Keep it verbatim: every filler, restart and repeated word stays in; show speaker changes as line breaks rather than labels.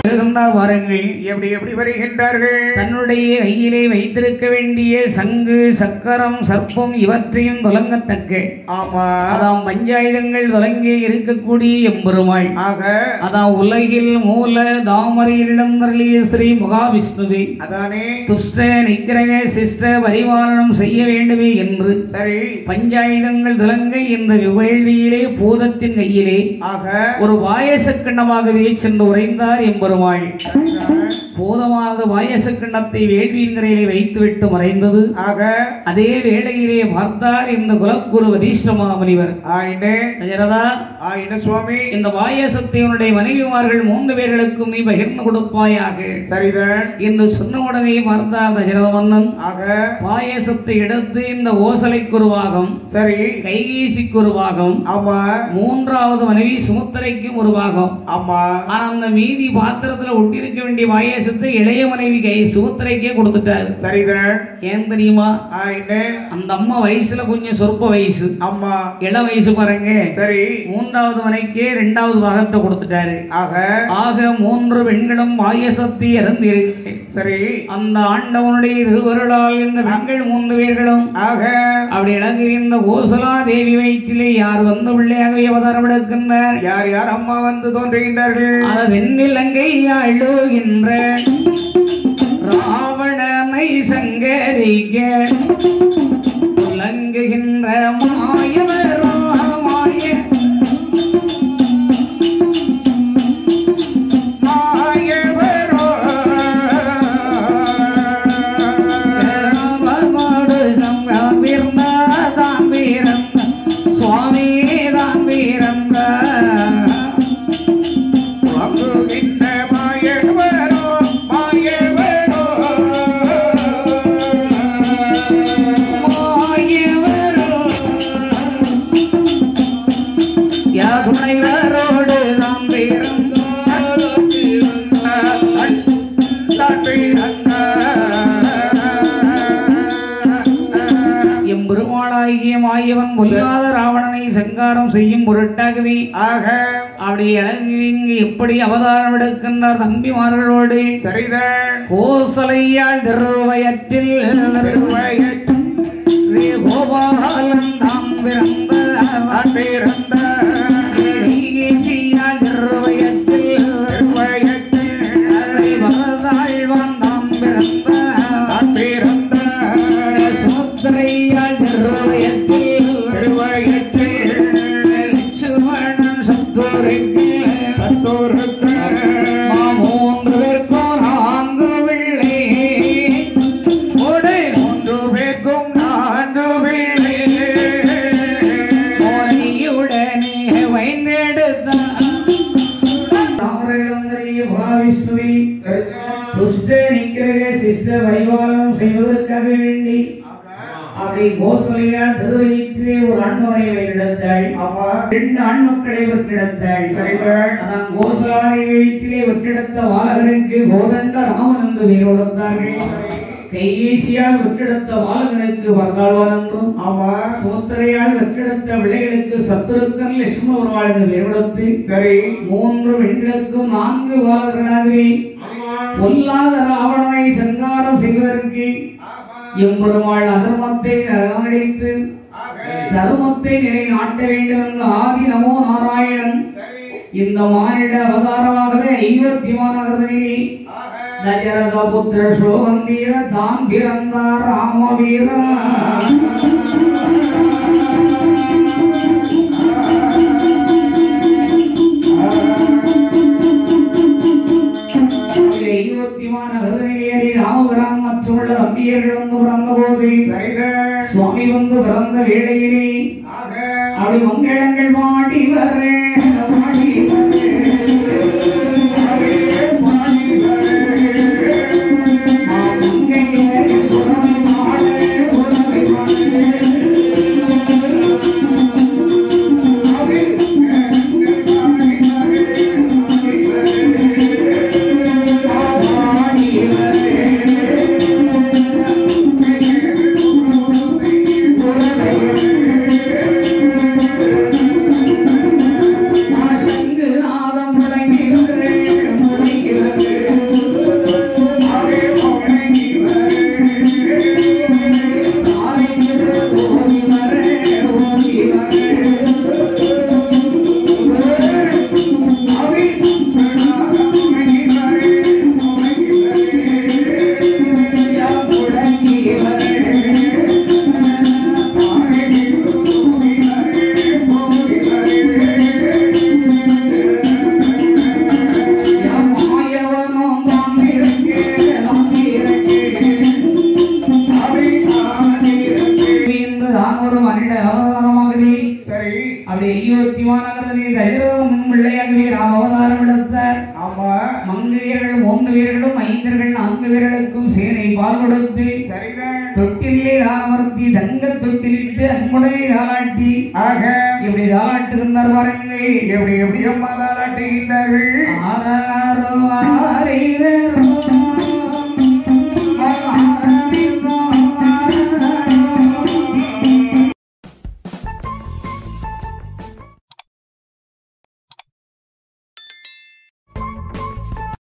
வாருங்கள். எப்படி எப்படி வருகின்றார்கள்? தன்னுடைய கையிலே வைத்திருக்க வேண்டிய சங்கு சக்கரம் சர்ப்பம் இவற்றையும் தொலங்கத்தக்க ஆமா அதாம் பஞ்சாயுதங்கள் தொலங்கே இருக்கக்கூடிய எம்பெருமாள் ஆக அதான் உலகில் மூல தாமரையில் இளந்தருளிய ஸ்ரீ மகாவிஷ்ணுவே அதானே துஷ்ட நிக்கிரக சிஷ்ட பரிபாலனம் செய்ய வேண்டுமே என்று சரி பஞ்சாயுதங்கள் தொலங்க இந்த வேள்வியிலே பூதத்தின் கையிலே ஆக ஒரு வாயசக்கண்டமாகவே சென்று உறைந்தார் எம்பெருமாள். பூதமாக வாயசக்கண்டத்தை வேள்வியின் கரையிலே வைத்துவிட்டு மறைந்தது. ஆக அதே வேளையிலே பார்த்தார் இந்த குலக்குரு வதிஷ்டமா முனிவர். சுவாமி இந்த வாயசத்தையுடைய மனைவிமார்கள் மூன்று பேர்களுக்கும் நீ பகிர்ந்து கொடுப்பாயாக சரிதான் என்று சொன்ன உடனே பார்த்தார் தசரத மன்னன். ஆக வாயசத்தை எடுத்து இந்த ஓசலை குருவாகம் சரி கைகேசி குருவாகம் ஆமா மூன்றாவது மனைவி சுமுத்திரைக்கும் ஒரு பாகம் ஆமா ஆனா அந்த மீதி பாத்திரத்துல ஒட்டிருக்க வேண்டிய வாயசத்தை இளைய மனைவி கை சுமுத்திரைக்கே கொடுத்துட்டாரு சரிதான். ஏன் தெரியுமா? அந்த அம்மா வயசுல கொஞ்சம் சொற்ப வயசு அம்மா இள வயசு பாருங்க சரி மூன்றாவது மனைக்கே இரண்டாவது பாகத்தை கொடுத்துட்டாரு. ஆக ஆக மூன்று பெண்களும் வாயசத்தை இறந்து இருக்கு சரி அந்த ஆண்டவனுடைய திருவருளால் இந்த பெண்கள் மூன்று பேர்களும் ஆக அப்படி இழந்து இந்த கோசலா தேவி வயிற்றிலே யார் வந்து பிள்ளையாகவே அவதாரம் எடுக்கின்றார். யார் யார் அம்மா வந்து தோன்றுகின்றார்கள்? அது வெண்ணிலங்கை அழுகின்ற ராவணனை சங்கரிக்க உலங்குகின்ற மாயவரோ மாய மாயவரோ ராமனோடு சம்பிரந்த தான் பிறந்த சுவாமி தான் பிறந்த உலங்குகின்ற மாயவரோ மாயவரோ மாயவரோ யா துணைவரோடு நாம் பிறந்த எம்பெருமாளாகிய மாயவன் முல்லாத ராவணனை சங்காரம் செய்யும் பொருட்டாகவே ஆக அப்படி இங்கு எப்படி அவதாரம் எடுக்கின்றார் தம்பிமார்களோடு சரிதான். கோசலையால் திருவயத்தில் கோபாலன் தாம் பிறந்த பிறந்த திருவயத்தில் பகதாழ்வான் தாம் பிறந்த பிறந்த சோத்திரையால் திருவயத்தில் திருவயத்தில் லட்சுமணன் சத்தோருக்கு சத்தோருக்கு மூன்று பேருக்கும் நான்கு பிள்ளை மூன்று பேருக்கும் நான்கு பிள்ளை மோனையுடனே வைந்தெடுத்த மகாவிஷ்ணுவை துஷ்ட நிக்கிரக சிஷ்ட பரிபாலனம் செய்வதற்காக வேண்டி அப்படி கோசலையா திருவயிற்றிலே ஒரு ஆண்மகனை வைத்திருந்தாள். ரெண்டு ஆண் மக்களை பெற்றெடுத்தாள். அதான் கோசலாவை வயிற்றிலே பெற்றெடுத்த வாலகனுக்கு கோதண்ட ராமன் என்று பெயர் கொடுத்தார்கள். கைகேசியால் வெற்றெடுத்த வாலகனுக்கு வர்காழ்வான் என்றும் சுமுத்திரையால் வெற்றெடுத்த பிள்ளைகளுக்கு சத்துருக்கன் லட்சுமண பெருமாள் என்று பெயர் கொடுத்து சரி மூன்று பெண்களுக்கும் நான்கு வாலகர்களாகவே பொல்லாத ராவணனை சங்காரம் செய்வதற்கு எம்பெருமாள் அதர்மத்தை அகமடித்து தர்மத்தை நிலைநாட்ட வேண்டும் என்ற ஆதி நமோ நாராயணன் இந்த மானிட அவதாரமாகவே ஐவத்தியமானவர்களே தசரத புத்திர சோகந்தீர தான் பிறந்தார் ராமவீர ராமபிரான் மற்றும் அம்பியர்கள் வந்து பிறந்த போது சுவாமி வந்து பிறந்த வேளையிலே அப்படி மங்களங்கள் பாடி வர பாடி சங்கு நாதம் முழங்கி அப்படி அயோத்தி மாநகரத்தில் தசரதன் பிள்ளையாகவே அவதாரம் எடுத்தார். ஆமா, மங்கையர்கள் மூன்று வீரர்களும் ஐந்தர்கள் நான்கு வீரர்களுக்கும் சேனை பால் கொடுத்து தொட்டிலே அமர்த்தி தங்க தொட்டிலிட்டு அன்புடனே தாளாட்டி ஆக இப்படி தாளாட்டுகின்றார். பாருங்கள் எப்படி எப்படி அம்மா தாளாட்டுகின்றார்கள். ஆறாரோ ஆரை